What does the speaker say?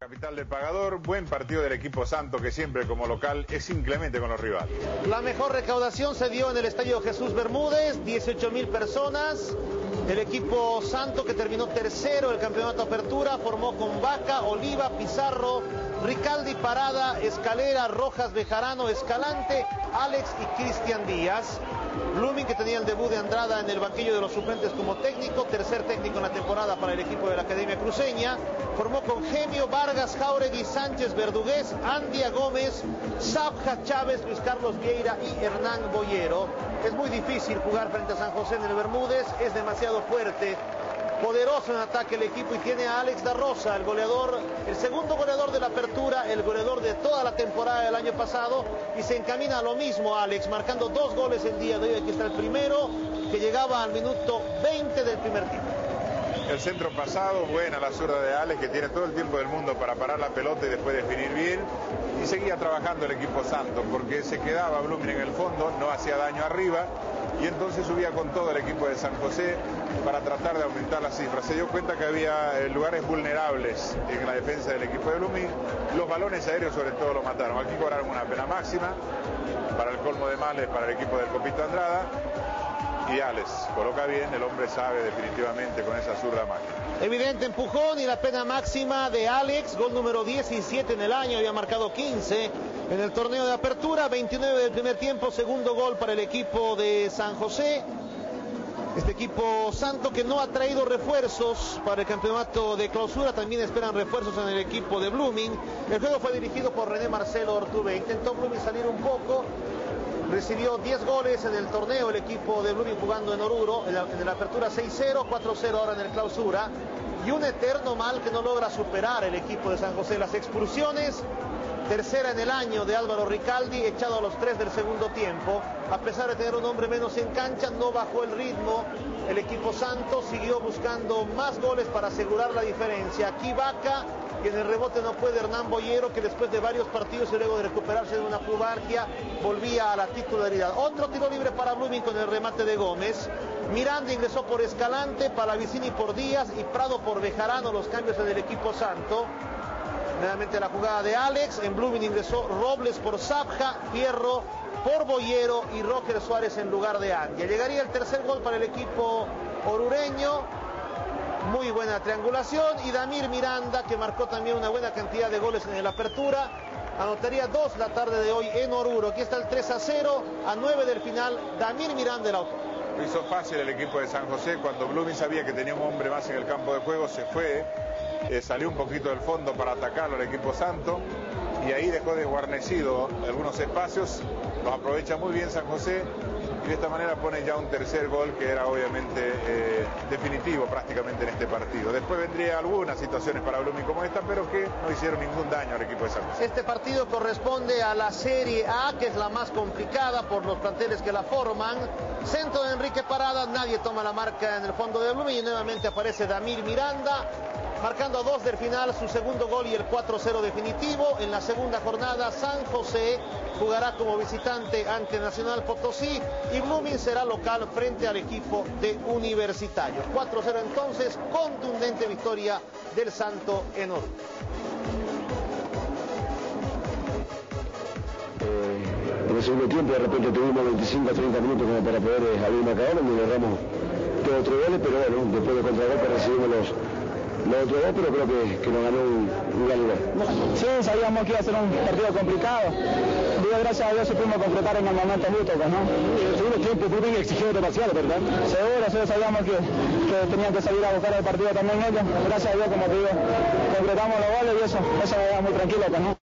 capital del pagador, buen partido del equipo santo que siempre como local es inclemente con los rivales. La mejor recaudación se dio en el estadio Jesús Bermúdez, 18.000 personas. El equipo santo, que terminó tercero el campeonato Apertura, formó con Vaca, Oliva, Pizarro, Ricaldi, Parada, Escalera, Rojas, Bejarano, Escalante, Alex y Cristian Díaz. Blooming, que tenía el debut de Andrada en el banquillo de los suplentes como técnico, tercer técnico en la temporada para el equipo de la Academia Cruceña, formó con Gemio, Vargas, Jauregui, Sánchez, Verdugués, Andia Gómez, Sabja, Chávez, Luis Carlos Vieira y Hernán Boyero. Es muy difícil jugar frente a San José en el Bermúdez, es demasiado fuerte, poderoso en ataque el equipo, y tiene a Alex da Rosa, el goleador, el segundo goleador de la Apertura, el goleador de toda la temporada del año pasado, y se encamina a lo mismo Alex, marcando 2 goles el día de hoy. Aquí está el primero, que llegaba al minuto 20 del primer tiempo. El centro pasado, buena la zurda de Alex, que tiene todo el tiempo del mundo para parar la pelota y después definir bien, y seguía trabajando el equipo santo, porque se quedaba Blooming en el fondo, no hacía daño arriba, y entonces subía con todo el equipo de San José para tratar de aumentar las cifras. Se dio cuenta que había lugares vulnerables en la defensa del equipo de Blooming. Los balones aéreos sobre todo lo mataron. Aquí cobraron una pena máxima para el colmo de males para el equipo del Copito Andrada. Y Alex coloca bien, el hombre sabe definitivamente con esa zurda máquina. Evidente empujón y la pena máxima de Alex, gol número 17 en el año, había marcado 15 en el torneo de Apertura, 29 del primer tiempo, segundo gol para el equipo de San José. Este equipo santo, que no ha traído refuerzos para el campeonato de clausura, también esperan refuerzos en el equipo de Blooming. El juego fue dirigido por René Marcelo Ortube. Intentó Blooming salir un poco, recibió 10 goles en el torneo el equipo de Blooming jugando en Oruro, en la Apertura 6-0, 4-0 ahora en el clausura, y un eterno mal que no logra superar el equipo de San José. Las expulsiones, tercera en el año de Álvaro Ricaldi, echado a los 3 del segundo tiempo. A pesar de tener un hombre menos en cancha, no bajó el ritmo el equipo santo, siguió buscando más goles para asegurar la diferencia. Aquí Vaca, y en el rebote no puede Hernán Boyero, que después de varios partidos y luego de recuperarse de una pubalgia, volvía a la titularidad. Otro tiro libre para Blooming con el remate de Gómez. Miranda ingresó por Escalante, Palavicini por Díaz y Prado por Bejarano, los cambios en el equipo santo. Nuevamente la jugada de Alex. En Blooming ingresó Robles por Sabja, Fierro por Boyero y Roger Suárez en lugar de Andia. Llegaría el tercer gol para el equipo orureño. Muy buena triangulación, y Damir Miranda, que marcó también una buena cantidad de goles en la Apertura, anotaría 2 la tarde de hoy en Oruro. Aquí está el 3-0 a 9 del final. Damir Miranda, el autor. Lo hizo fácil el equipo de San José. Cuando Blooming sabía que tenía un hombre más en el campo de juego, se fue, salió un poquito del fondo para atacarlo al equipo santo, y ahí dejó desguarnecido algunos espacios. Los aprovecha muy bien San José, y de esta manera pone ya un tercer gol que era obviamente definitivo prácticamente en este partido. Después vendría algunas situaciones para Blooming como esta, pero que no hicieron ningún daño al equipo de San José. Este partido corresponde a la Serie A, que es la más complicada por los planteles que la forman. Centro de Enrique Parada, nadie toma la marca en el fondo de Blooming, y nuevamente aparece Damir Miranda, marcando a 2 del final su segundo gol y el 4-0 definitivo. En la segunda jornada, San José jugará como visitante ante Nacional Potosí, y Blooming será local frente al equipo de Universitario. 4-0 entonces, contundente victoria del Santo en Oruro. En el segundo tiempo de repente tuvimos 25 a 30 minutos como para poder abrir marcador, donde logramos todo otro goles, pero bueno, después de contragolpe recibimos los otros dos, pero creo que nos ganó un gran lugar. Sí, sabíamos que iba a ser un partido complicado. Digo, gracias a Dios supimos concretar en el momento justo, pues, ¿no? En el segundo tiempo Blooming exigió demasiado, ¿verdad? Seguro, sabíamos que tenían que salir a buscar el partido también ellos. Gracias a Dios, como te digo, concretamos los goles y eso me da muy tranquilo, pues, ¿no?